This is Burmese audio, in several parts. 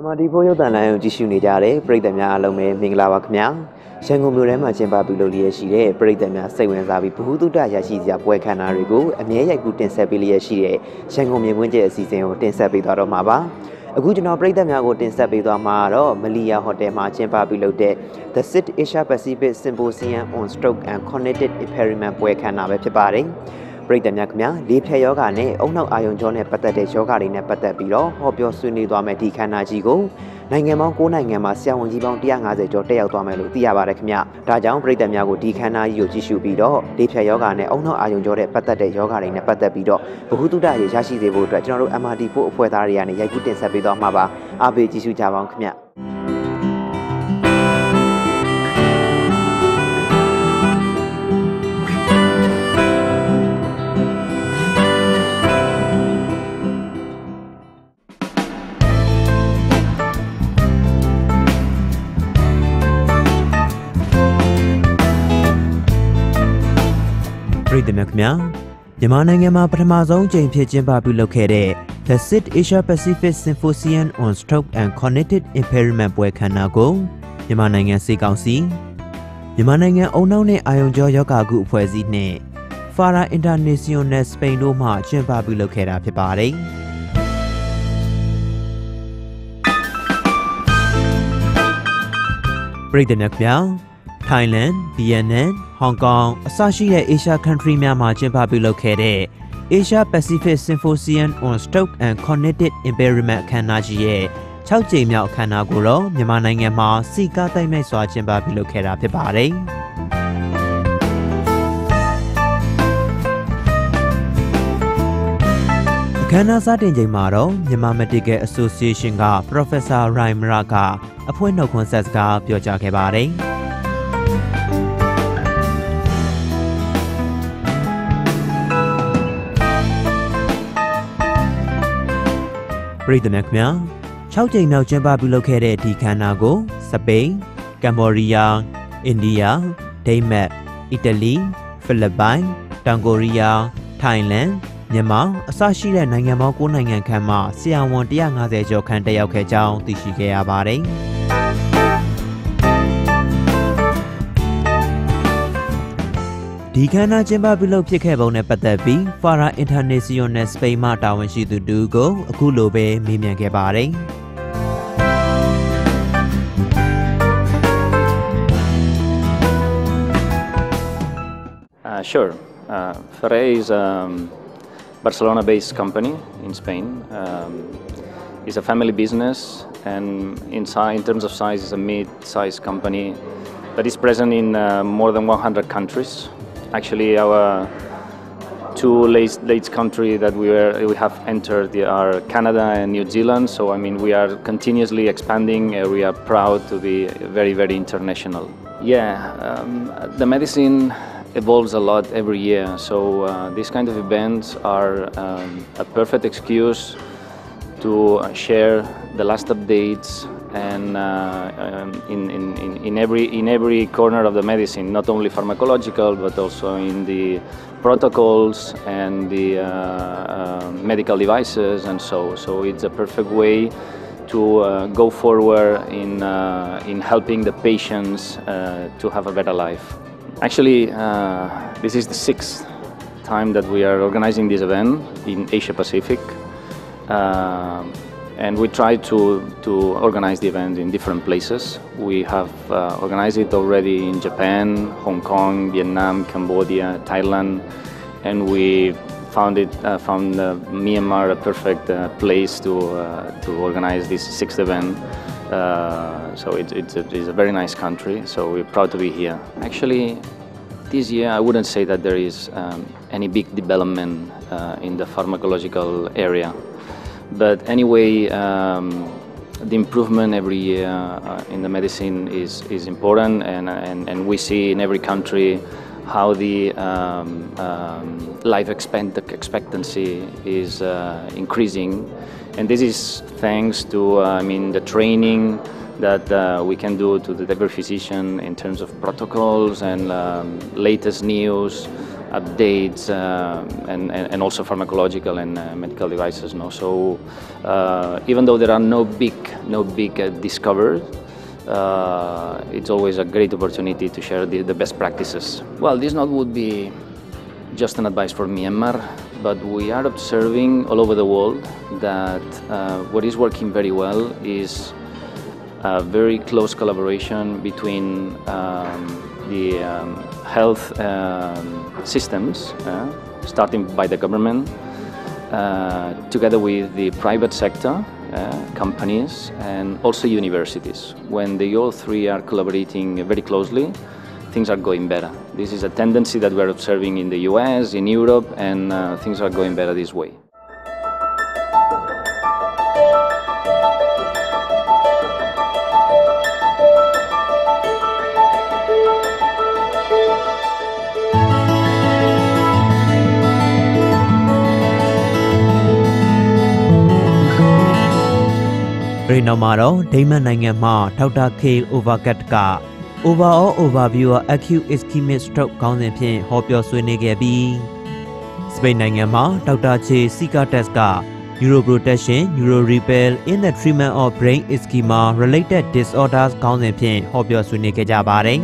MRT ဖို့ရုပ်သံလိုင်းကိုကြည့်ရှုနေကြတဲ့ပရိသတ်များအားလုံးပဲမင်္ဂလာပါခင်ဗျာရန်ကုန်မြို့ထဲမှာကျင်းပပြုလုပ်လျက်ရှိတဲ့ပရိသတ်များစိတ်ဝင်စားပြီးဗဟုသုတရရှိစရာပွဲခန်းနာတွေကိုအမြဲရိုက်ကူးတင်ဆက်ပေးလျက်ရှိတဲ့ရန်ကုန်မြင်ကွင်းကျအစီအစဉ်ကိုတင်ဆက်ပေးသွားတော့မှာပါအခုကျွန်တော်ပရိသတ်များကိုတင်ဆက်ပေးသွားမှာတော့မလီယာဟိုတယ်မှာကျင်းပပြုလုပ်တဲ့ The SIT Asia Pacific Symposium on Stroke and Cognitive Impairment ပွဲခန်းနာပဲဖြစ်ပါတယ်ပရိသတ်များခင်ဗျာလေဖြတ်ယောဂနဲ့အုံနောက်အာယုံကြောနဲ့ပတ်သက်တဲ့ယောဂတွေနဲ့ပတ်သက်ပြီးတော့ဟောပြောဆွေးနွေးသွားမယ်ဒီခန်းနာကြီးကိုနိုင်ငံပေါင်း9နိုင်ငံမှာဆရာဝန်ကြီးပေါင်း150ကျော်တက်ရောက်သွားမယ်လို့သိရပါတယ်ခင်ဗျဒါကြောင့်ပရိသတ်များကိုဒီခန်းနာကြီးကိုကြည့်ရှုပြီးတော့လေဖြတ်ယောဂနဲ့အုံနောက်အာယုံကြောနဲ့ပတ်သက်တဲ့ယောဂတွေနဲ့ပတ်သက်ပြီးတော့ဗဟုသုတရရှိစေဖို့အတွက်ကျွန်တော်တို့ MRT ဖို့အဖွဲ့သားတွေကနေရိုက်ကူးတင်ဆက်ပေးသွားမှာပါအားပေးကြည့်ရှုကြပါအောင်ခင်ဗျပြည်သူများခင်ဗျာမြန်မာနိုင်ငံမှာပထမဆုံးကြိမ်ဖြစ်ကျင်းပပြုလုပ်ခဲ့တဲ့ The SIT Asia Pacific Symposium on Stroke and Cognitive Impairment ပွဲခန်းနာကိုမြန်မာနိုင်ငံစေကောင်စီမြန်မာနိုင်ငံအုံနောက်နဲ့အာယုံကြောယောဂကုအဖွဲ့အစည်းနဲ့ Fara International Spain တို့မှကျင်းပပြုလုပ်ခဲ့တာဖြစ်ပါတယ်ပြည်သူများခင်ဗျာThailand, Vietnam, Hong Kong အစရှိတဲ့ Asia country များမှာကျင်းပပြုလုပ်ခဲ့တဲ့ Asia Pacific Symposium on Stroke and Cognitive Impairment အခမ်းအနားကြီးရဲ့6ကြိမ်မြောက်အခမ်းအနားကိုတော့မြန်မာနိုင်ငံမှာစီကားသိမ့်မဲ့စွာကျင်းပပြုလုပ်ခဲ့တာဖြစ်ပါတယ်။အခမ်းအနားစတင်ချိန်မှာတော့မြန်မာ Medical Association က Professor Raimra ကအဖွဲ့နှုတ်ခွန်းဆက်စကားပြောကြားခဲ့ပါတယ်။ပြည်သူများခင်ဗျာ6ကြိမ်နောက်ကျင်းပပြုလုပ်ခဲ့တဲ့ဒီခန်းနာကိုစပိန်ကမ်ဘောဒီးယားအိန္ဒိယဒိန်းမတ်အီတလီဖိလစ်ပိုင်တောင်ကိုရီးယားထိုင်းလန်မြန်မာအစရှိတဲ့နိုင်ငံပေါင်း9နိုင်ငံခန့်မှဆရာဝန်150ကျော်ခန့်တက်ရောက်ခဲ့ကြောင်းသိရှိခဲ့ရပါတယ်ဒီခန်းနာကျင်းပပြုလုပ်ဖြစ်ခဲ့ပုံနဲ့ပတ်သက်ပြီး Fara International Spain မှတာဝန်ရှိသူတူကိုအခုလိုပဲမေးမြန်းခဲ့ပါတယ်။ Sure. Fara is a Barcelona-based company in Spain. It's a family business, and in terms of size, it's a mid-sized company that is present in more than 100 countries. Actually, our two late country that we have entered are Canada and New Zealand. So I mean, we are continuously expanding. We are proud to be very, very international. Yeah, the medicine evolves a lot every year. So these kind of events are a perfect excuse to share the last updates and in every corner of the medicine, not only pharmacological but also in the protocols and the medical devices and so it's a perfect way to go forward in helping the patients to have a better life. Actually, this is the 6th time that we are organizing this event in Asia Pacific. And we try to organize the event in different places. We have organized it already in Japan, Hong Kong, Vietnam, Cambodia, Thailand, and we found Myanmar a perfect place to organize this 6th event. So it's a very nice country, so we're proud to be here. Actually, this year I wouldn't say that there is any big development in the pharmacological area. But anyway, the improvement every year in the medicine is important, and we see in every country how the life expectancy is increasing, and this is thanks to the training that we can do to every physician in terms of protocols and latest news updates and also pharmacological and medical devices. No? So even though there are no big discoveries, it's always a great opportunity to share the best practices. Well, this not would be just an advice for Myanmar, but we are observing all over the world that what is working very well is a very close collaboration between the health systems, starting by the government, together with the private sector, companies, and also universities. When they all three are collaborating very closely, things are going better. This is a tendency that we're observing in the US, in Europe, and things are going better this way. Renamaro, Damon Nangama, Tauta K Overcat Overall overview of acute ischemic stroke conception, hope your swinnigabi. Spain Nangama, Tauta Che Sika Tesca, neuroprotection, neuro repair in the treatment of brain ischemia related disorders conception, hope your swinnigabi.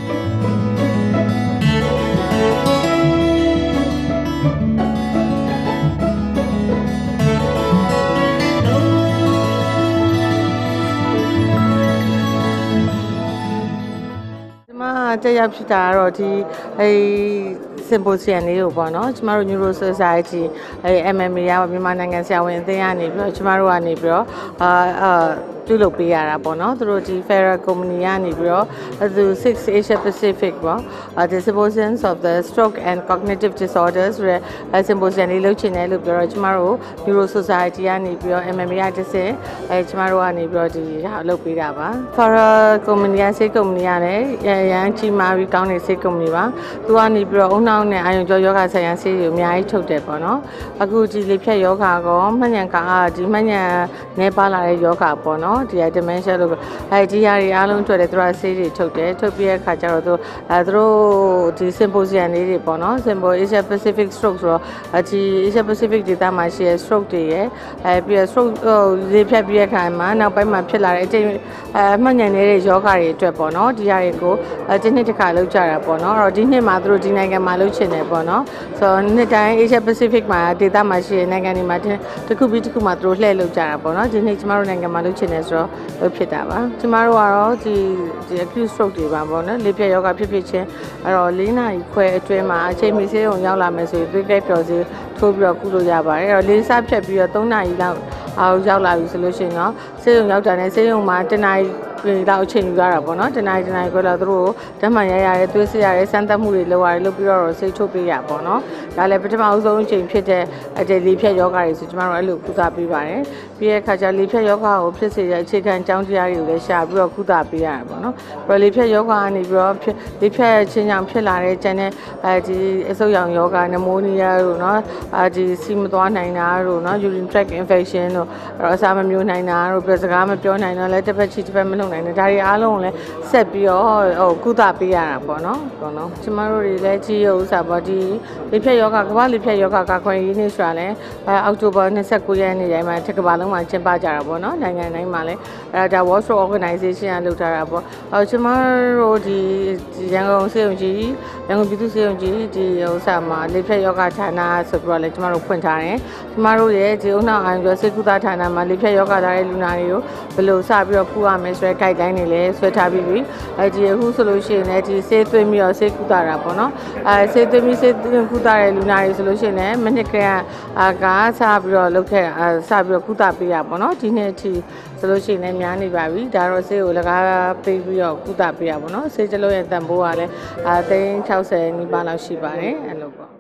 Symposium လေးကိုပေါ့နော်ကျမတို့ Neuro Society MMA ရပါမြန်မာနိုင်ငံဆရာဝန်အသင်းကနေပြီးတော့ကျမတို့ကနေပြီးတော့ပြုလုပ်ပေးရတာပေါ့နော်သူတို့ဒီ Federal Company ကနေပြီးတော့သူ 6 Asia Pacific ပေါ့the Symposiums of the Stroke and Cognitive Disorders ဆိုတဲ့ Symposium လေးလုပ်ချင်တယ်လို့ပြောတော့ကျမတို့ Neuro Society ကနေပြီးတော့ MMA ရတစ်စင်ကျမတို့ကနေပြီးတော့ဒီလုပ်ပေးတာပါ Federal Company ကစိတ်ကုမ္ပဏီရတယ်ရန်ကြီးမာပြီးကောင်းတဲ့စိတ်ကုမ္ပဏီပါသူကနေပြီးတော့အုံနောက်နဲ့အာရုံကြောယောဂဆိုင်ရာဆေးတွေအများကြီးထုတ်တယ်ပေါ့နော်အခုဒီလေဖြတ်ယောဂကောမှတ်ဉာဏ်ကဒီမှတ်ဉာဏ်နဲ့ပါလာတဲ့ယောဂပေါ့နော်ဒီ dementia လို့ဒီဟာတွေအားလုံးတွေ့တယ်သူကဆေးတွေထုတ်တယ်ထုတ်ပြီးတဲ့အခါကျတော့သူတို့ဒီ symposium လေးတွေပေါ့နော် Asia Pacific Stroke ဆိုတော့ဒီ Asia Pacific ဒေသမှာရှိတဲ့ stroke တွေရယ်ပြီးတော့ stroke လေဖြတ်ပြီးတဲ့အခါမှာနောက်ပိုင်းမှာဖြစ်လာတဲ့အချိန်မှတ်ဉာဏ်နေတဲ့ယောဂတွေအတွက်ပေါ့နော်ဒီဟာတွေကိုဒီနှစ်တစ်ခါလုပ်ကြတာပေါ့နော်အဲ့တော့ဒီနှစ်မှာသူတို့ဒီနိုင်ငံမှာလုပ်ချင်တယ်ပေါ့နော်ဆိုတော့နှစ်တိုင်း Asia Pacific မှာဒေသမှာရှိတဲ့နိုင်ငံတွေမှာတစ်ခုပြီးတစ်ခုမှာသူတို့လှည့်လုပ်ကြတာပေါ့နော်ဒီနှစ်ကျမတို့နိုင်ငံမှာလုပ်ချင်တယ်ဆိုတော့လုပ်ဖြစ်တာပါကျမတို့ကတော့ဒီ acute stroke တွေပါပေါ့နော်လေဖြတ်ယောဂဖြစ်ချင်းအဲ့တော့၄နာရီခွဲအတွင်းမှာအချိန်မီဆေးရုံရောက်လာမယ်ဆိုရင်သွေးကြိုက်ပျော်စေထိုးပြီးတော့ကုလို့ရပါတယ်အဲ့တော့လေးစားဖြတ်ပြီးတော့3နာရီလောက်ရောက်လာပြီဆိုလို့ရှိရင်တော့ဆေးရုံရောက်တာနဲ့ဆေးရုံမှာ1နာရီလောက်အချိန်ယူရတာပေါ့နော်တနားခွဲလောက်သူတို့ဓာတ်မှန်ရရတယ်သွေးစစ်ရတယ်စမ်းသပ်မှုတွေလုပ်ရတယ်လုပ်ပြီးတော့ဆေးထုတ်ပေးရပေါ့နော်ဒါလည်းပထမအဆုံးအချိန်ဖြစ်တဲ့လေဖြတ်ယောဂတွေဆိုကျမတို့အဲ့လိုကုသပေးပါတယ်ပြီးတဲ့အခါကျလေဖြတ်ယောဂကိုဖြစ်စေတဲ့အခြေခံအကြောင်းတရားတွေကိုလည်းရှာပြီးတော့ကုသပေးရတာပေါ့နော်ပြီးတော့လေဖြတ်ယောဂကနေပြီးတော့လေဖြတ်ခြင်းကြောင့်ဖြစ်လာတဲ့ကျန်တဲ့ဒီအဆုတ်ရောင်ယောဂနမိုနီးယားတို့နော်ဒီစီမသွားနိုင်တာတို့နော် urine tract infection တို့အစာမမျိုးနိုင်တာတို့ပြီးစကားမပြောနိုင်တော့လည်းတစ်ဖက်ချီတစ်ဖက်မလုံနိုင်တဲ့ဒါတွေအားလုံးကိုလည်းဆက်ပြီးတော့ကုသပေးရတာပေါ့နော်ကျမတို့တွေလည်းကြီးဥစားပေါ့ဒီလေဖြတ်ယောဂကမ္ဘာလေဖြတ်ယောဂကခွင့်ရင်းနေဆိုတာလည်းအောက်တိုဘာ29ရက်နေ့တိုင်းမှာတစ်ကမ္ဘာလုံးမှာကျင်းပကြတာပေါ့နော်နိုင်ငံတိုင်းမှာလည်းဒါ World Stroke Organization ကလုပ်ထားတာပေါ့ကျမတို့ဒီရန်ကုန်စေယုံကြီးရန်ကုန်ပြည်သူ့စေယုံကြီးဒီဥစားမှာလေဖြတ်ယောဂဌာနဆိုပြီးတော့လည်းကျမတို့ဖွင့်ထားတယ်ကျမတို့ရဲ့ဒီဥနောက်အာရုံကြောစေကုသဌာနမှာလေဖြတ်ယောဂသားတဲ့လူနာတွေကိုဘယ်လိုစပြီးတော့ဖူးရမယ်ဆိုတဲ့ guideline တွေလည်းဆွဲထားပြီးပြီဒီအခုဆိုလို့ရှိရင်လည်းဒီဆေးသွင်းပြီးတော့ဆေးကုသတာပေါ့နော်ဆေးသွင်းပြီးဆေးကုသတဲ့လူနာတွေဆိုလို့ရှိရင်လည်းမိနစ်ကစပြီးတော့လုပ်ခဲ့စပြီးတော့ကုသပေးရပေါ့နော်ဒီနေ့အထိဆိုလို့ရှိရင်လည်းများနေပါပြီဒါတော့ဆေးကိုလကားပေးပြီးတော့ကုသပေးရပေါ့နော်ဆေးတစ်လုံးရဲ့တန်ဖိုးကလည်း360နီးပါးလောက်ရှိပါတယ်အဲ့လိုပေါ့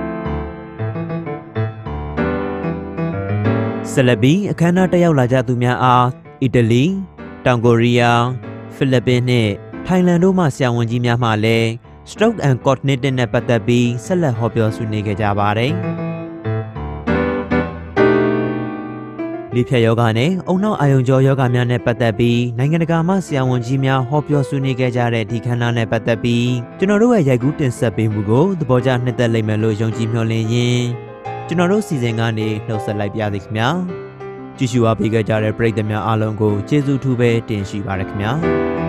ဆက်လက်ပြီးအခမ်းအနားတက်ရောက်လာကြသူများအားအီတလီတောင်ကိုရီးယားဖိလစ်ပင်းနဲ့ထိုင်လန်တို့မှဆရာဝန်ကြီးများမှလည်း Stroke and Cognitive နဲ့ပတ်သက်ပြီးဆက်လက်ဟောပြောဆွေးနွေးခဲ့ကြပါတယ်။လေဖြတ်ယောဂနဲ့အုံနောက်အာယုံကြောယောဂများနဲ့ပတ်သက်ပြီးနိုင်ငံတကာမှဆရာဝန်ကြီးများဟောပြောဆွေးနွေးခဲ့ကြတဲ့ဒီခန်းနာနဲ့ပတ်သက်ပြီးကျွန်တော်တို့ရဲ့ရိုက်ကူးတင်ဆက်ပေးမှုကိုသဘောကျနှစ်သက်လိမ့်မယ်လို့ယုံကြည်မျှော်လင့်ရင်းကျွန်တော်တို့စီစဉ်ကနေနှုတ်ဆက်လိုက်ပါသည်ခင်ဗျာကြည့်ရှုအားပေးကြတဲ့ပရိသတ်များအားလုံးကိုကျေးဇူးထူးပဲတင်ရှိပါရခင်ဗျာ